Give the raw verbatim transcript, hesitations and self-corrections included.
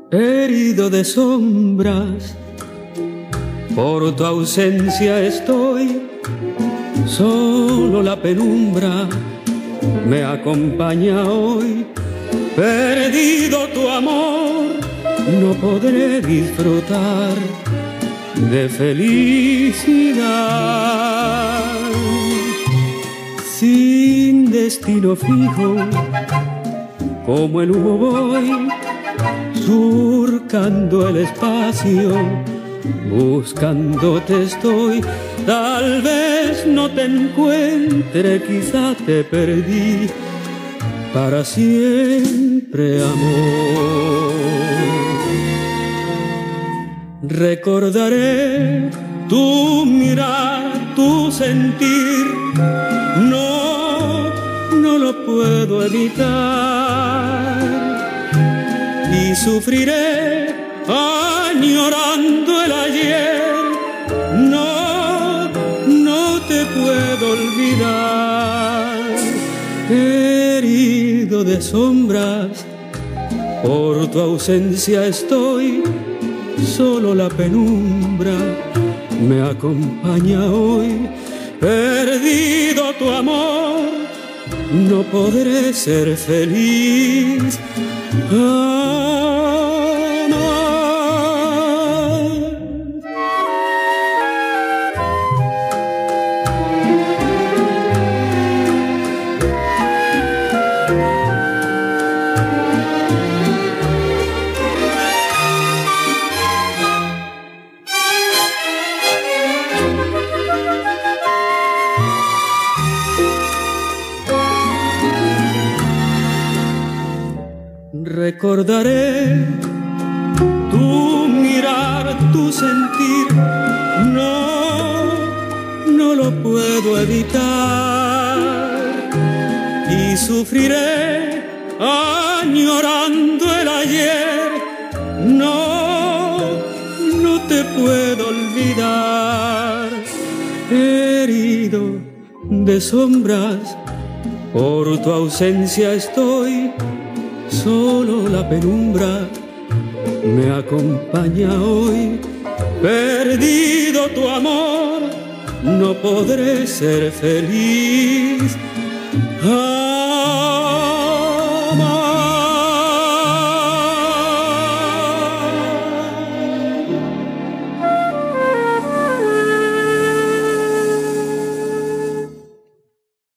herido de sombras, por tu ausencia estoy, solo la penumbra me acompaña hoy. Perdido tu amor, no podré disfrutar de felicidad. Sin destino fijo, como el humo voy, surcando el espacio, buscándote estoy. Tal vez no te encuentre, quizá te perdí para siempre, amor. Recordaré tu mirar, tu sentir, no, no lo puedo evitar. Y sufriré añorando el ayer, no, no te puedo olvidar. Herido de sombras, por tu ausencia estoy, solo la penumbra me acompaña hoy. Perdido tu amor, no podré ser feliz. Recordaré tu mirar, tu sentir, no, no lo puedo evitar. Y sufriré añorando el ayer, no, no te puedo olvidar. Herido de sombras, por tu ausencia estoy, solo la penumbra me acompaña hoy. Perdido tu amor, no podré ser feliz.